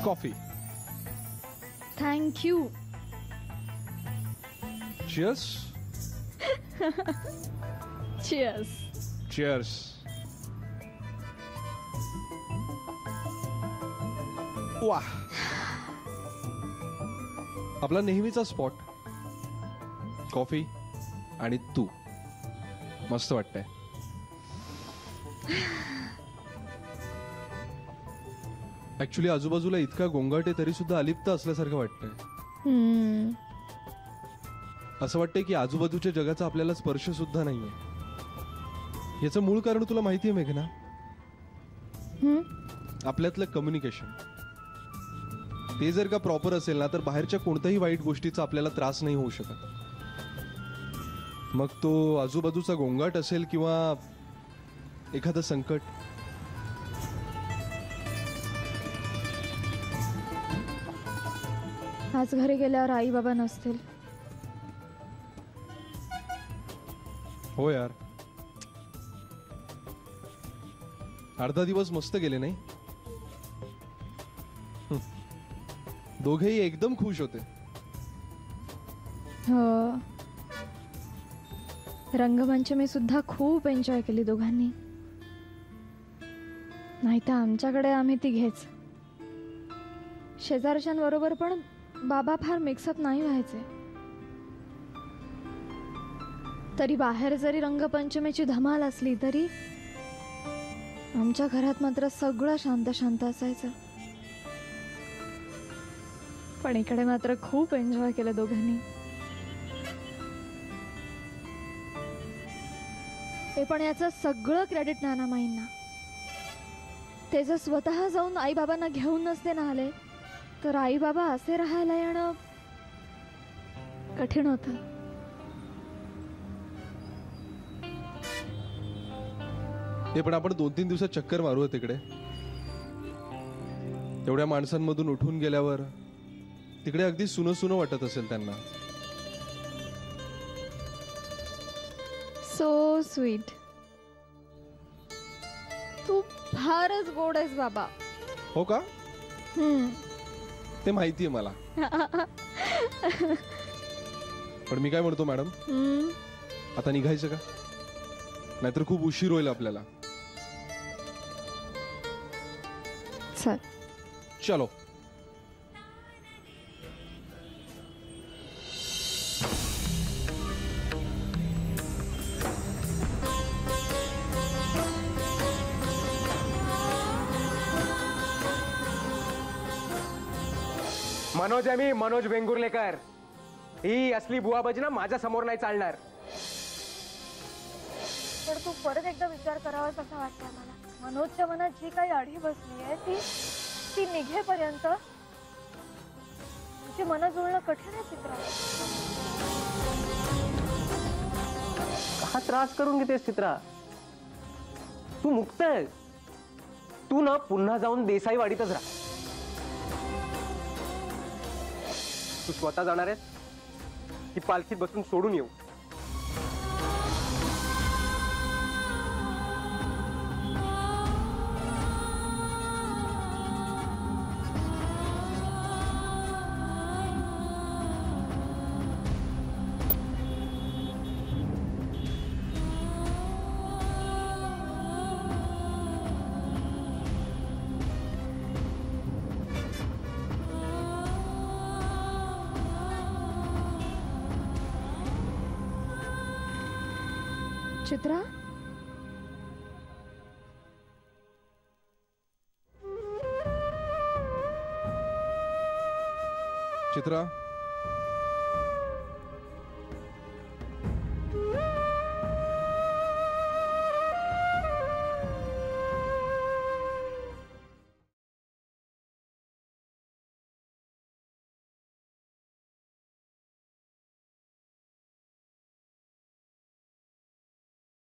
Coffee. Thank you. Cheers. Cheers. Cheers. वा, आपला नेहमीचा स्पॉट. कॉफी आणि तू. मस्त वाटतंय. ऍक्च्युली आजूबाजूला इतका गोंगाट आहे तरी सुद्धा अलिप्त असल्यासारखं वाटतंय. असं वाटतंय की आजूबाजूच्या जगाचा आपल्याला स्पर्श सुद्धा नाहीये. याचं मूळ कारण तुला माहितीये मेघना? आपल्यातलं कम्युनिकेशन. ते जर का प्रॉपर असेल ना तर बाहेरच्या कोणत्याही वाईट गोष्टीचा आपल्याला त्रास नाही होऊ शकत. मग तो आजूबाजूचा गोंगाट असेल किंवा एखादं संकट. आज घरी गेल्यावर आई बाबा नसतील. हो यार, अर्धा दिवस मस्त गेले नाही? दोघेही एकदम खुश होते. हो, रंगमंचमी सुद्धा खूप एन्जॉय केली दोघांनी. नाही तर आमच्याकडे आम्ही तिघेच. शेजारच्यांबरोबर पण बाबा फार मिक्सअप नाही व्हायचे. तरी बाहेर जरी रंगपंचमीची धमाल असली तरी आमच्या घरात मात्र सगळं शांत शांत असायचं. पण इकडे मात्र खूप एन्जॉय केलं दोघांनी. हे पण याचं सगळं क्रेडिट नानामाईंना. ते जर स्वतः जाऊन आई बाबांना घेऊन नसते ना आले तर आई बाबा असे राहायला येणं कठीण होतं. हे पण आपण 2-3 दिवसात चक्कर मारू तिकडे. एवढ्या माणसांमधून उठून गेल्यावर तिकडे अगदी सुनं सुनं वाटत असेल त्यांना. So sweet. तू फारच गोड आहेस बाबा. हो का? ते माहितीये मला. पण मी काय म्हणतो मॅडम, आता निघायचं का? नाहीतर खूप उशीर होईल आपल्याला. चल. चलो. मनोज आहे मी, मनोज वेंगुर्लेकर. ही असली बुवाबाजी ना माझ्या समोर नाही चालणार. तर तू परत एकदा विचार करावास असं वाटतंय मला. मनोजच्या मनात जी काही अढी बसली आहे ती निघेपर्यंत तुझी मन जुळणं कठीण आहे चित्रा. हा त्रास करून घेतेस चित्रा? तू मुक्त आहेस. तू ना पुन्हा जाऊन देसाईवाडीतच राहा. तू स्वतः जाणार आहेस की पालखीत बसून सोडून येऊ? चित्रा, चित्रा